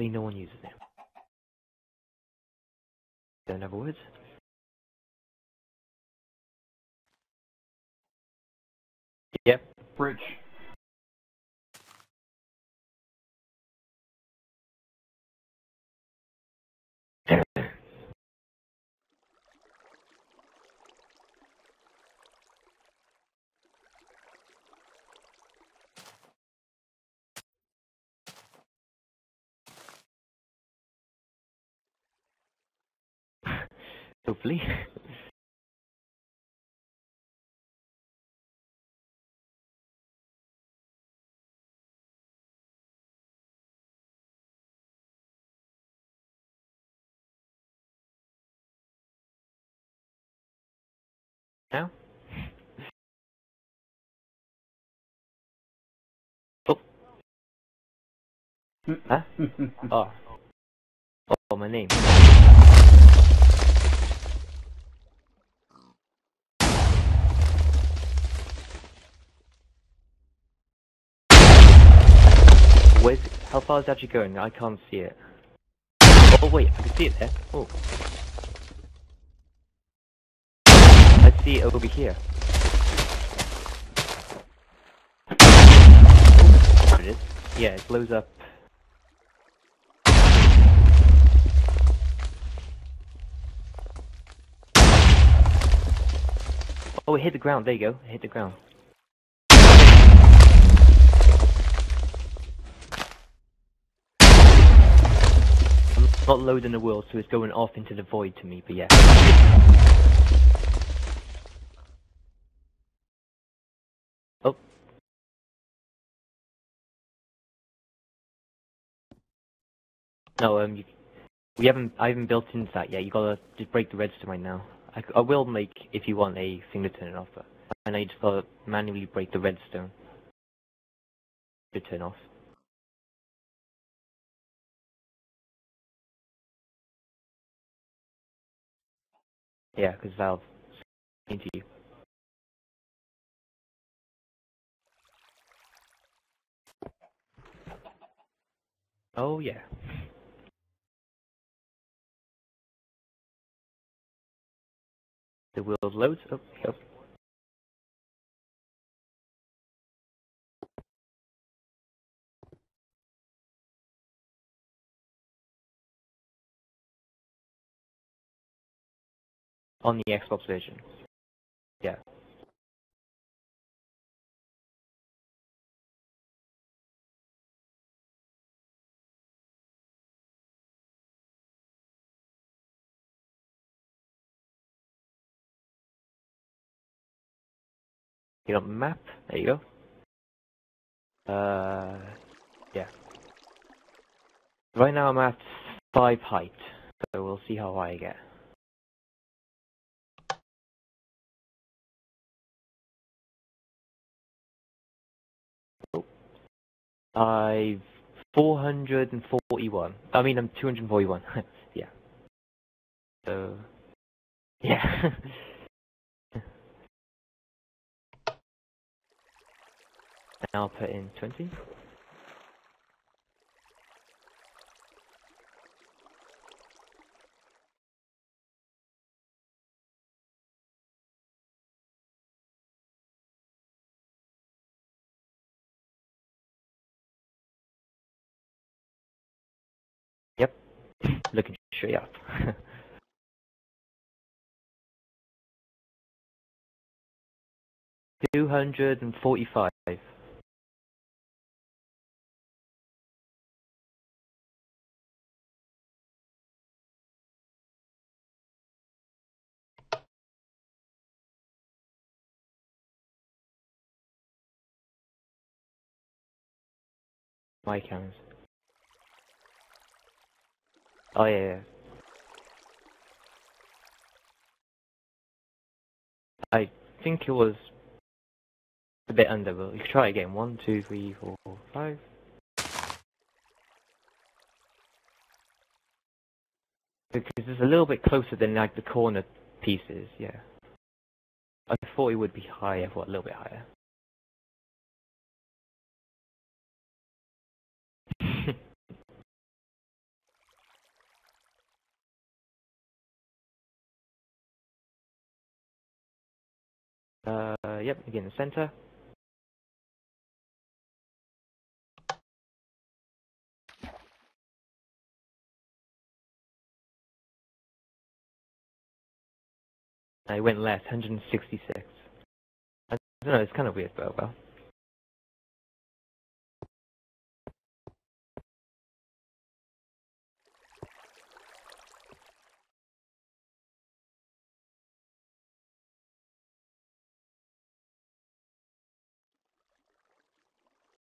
Luckily no one uses it. In other words. Yep. Bridge. Hopefully. Now? Oh. Huh? Oh. Oh, my name. Where's it? How far is it actually going? I can't see it. Oh wait, I can see it there. Oh. I see it over here. Oh, there it is. Yeah, it blows up. Oh, it hit the ground. There you go. It hit the ground. I'm not loading the world, so it's going off into the void to me, but yeah. Oh. No, I haven't built into that yet. You gotta just break the redstone right now. I will make, if you want, a thing to turn it off, but I know you just gotta manually break the redstone to turn off. Yeah, because Valve into you. Oh yeah. The world loads. Oh, yep. On the Xbox version. Yeah. You know, map. There you go. Yeah. Right now I'm at 5 height, so we'll see how high I get. Oh. I've 441. I mean, I'm 241. Yeah. So, yeah. And I'll put in 20. Yep. Looking straight up. 245. My cans. Oh yeah, yeah. I think it was a bit under, but you can try again. 1, 2, 3, 4, 5. Because it's a little bit closer than like the corner pieces, yeah. I thought it would be higher, a little bit higher. Yep, again the center. I went left, 166. I don't know, it's kind of weird, but well.